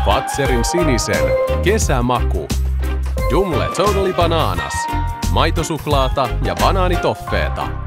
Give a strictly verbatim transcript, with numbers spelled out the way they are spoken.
Fatserin sinisen kesämaku. Dumle Totally Bananas. Maitosuklaata ja banaanitoffeeta.